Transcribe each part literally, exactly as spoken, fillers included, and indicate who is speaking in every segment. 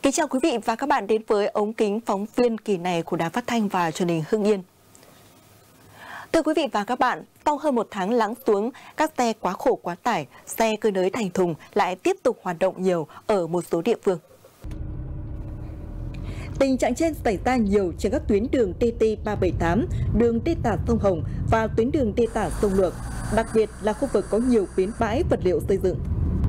Speaker 1: Kính chào quý vị và các bạn đến với ống kính phóng viên kỳ này của Đài Phát thanh và Truyền hình Hưng Yên. Thưa quý vị và các bạn, sau hơn một tháng lắng xuống, các xe quá khổ quá tải, xe cơi nới thành thùng lại tiếp tục hoạt động nhiều ở một số địa phương. Tình trạng trên xảy ra nhiều trên các tuyến đường T T ba bảy tám, đường Đê Tả sông Hồng và tuyến đường Đê Tả sông Luộc, đặc biệt là khu vực có nhiều bến bãi vật liệu xây dựng.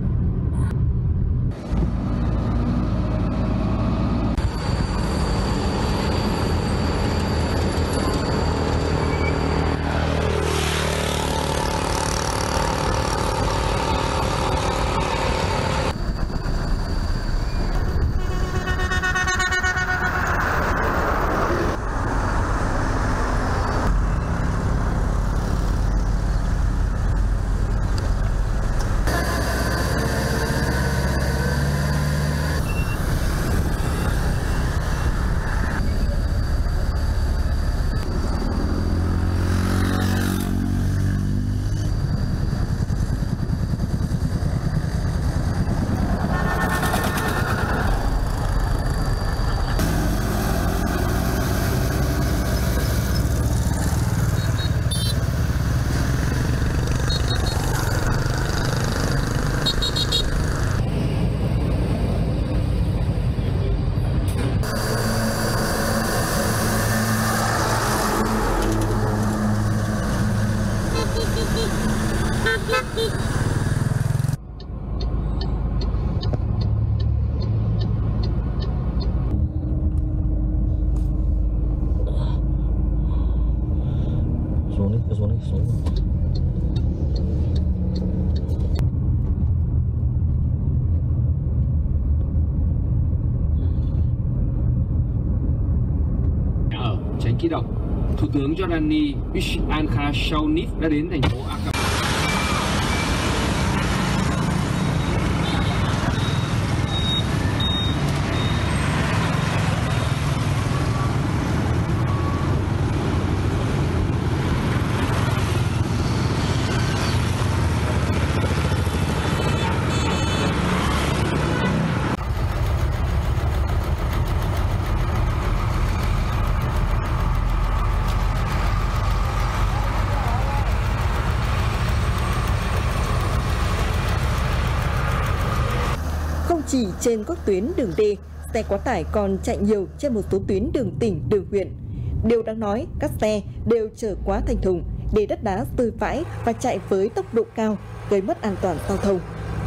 Speaker 2: Xuống đi, cứ xuống đi, xuống.
Speaker 3: Ở tránh ký độc, Thủ tướng Jordani Al Khashoggi đã đến thành phố Aqaba.
Speaker 1: Không chỉ trên các tuyến đường D, xe quá tải còn chạy nhiều trên một số tuyến đường tỉnh, đường huyện. Điều đáng nói, các xe đều chở quá thành thùng để đất đá rơi vãi và chạy với tốc độ cao, gây mất an toàn giao thông.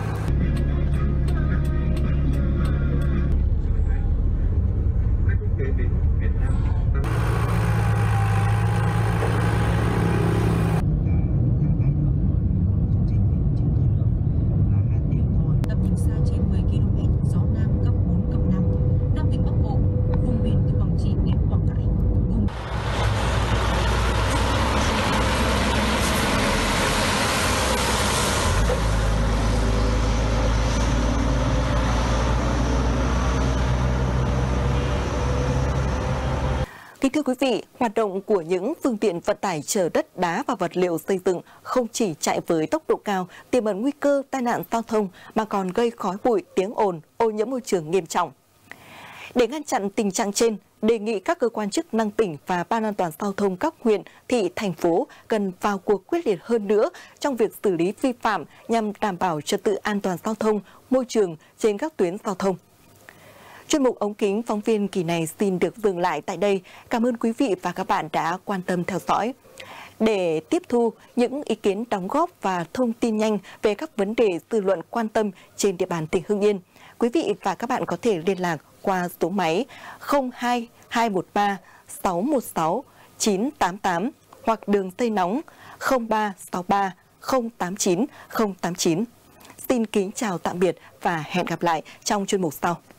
Speaker 1: Kính thưa quý vị, hoạt động của những phương tiện vận tải chở đất đá và vật liệu xây dựng không chỉ chạy với tốc độ cao, tiềm ẩn nguy cơ tai nạn giao thông mà còn gây khói bụi, tiếng ồn, ô nhiễm môi trường nghiêm trọng. Để ngăn chặn tình trạng trên, đề nghị các cơ quan chức năng tỉnh và Ban an toàn giao thông các huyện, thị, thành phố cần vào cuộc quyết liệt hơn nữa trong việc xử lý vi phạm nhằm đảm bảo trật tự an toàn giao thông, môi trường trên các tuyến giao thông. Chuyên mục ống kính phóng viên kỳ này xin được dừng lại tại đây. Cảm ơn quý vị và các bạn đã quan tâm theo dõi. Để tiếp thu những ý kiến đóng góp và thông tin nhanh về các vấn đề dư luận quan tâm trên địa bàn tỉnh Hưng Yên, quý vị và các bạn có thể liên lạc qua số máy không hai hai một ba sáu một sáu chín tám tám hoặc đường dây nóng không ba sáu ba không tám chín không tám chín. Xin kính chào tạm biệt và hẹn gặp lại trong chuyên mục sau.